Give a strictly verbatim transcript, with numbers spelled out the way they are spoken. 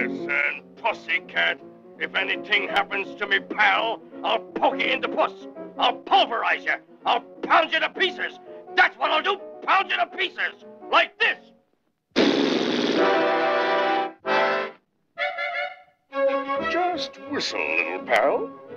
Listen, pussycat. If anything happens to me, pal, I'll poke you in the puss. I'll pulverize you. I'll pound you to pieces. That's what I'll do. Pound you to pieces. Like this. Just whistle, little pal.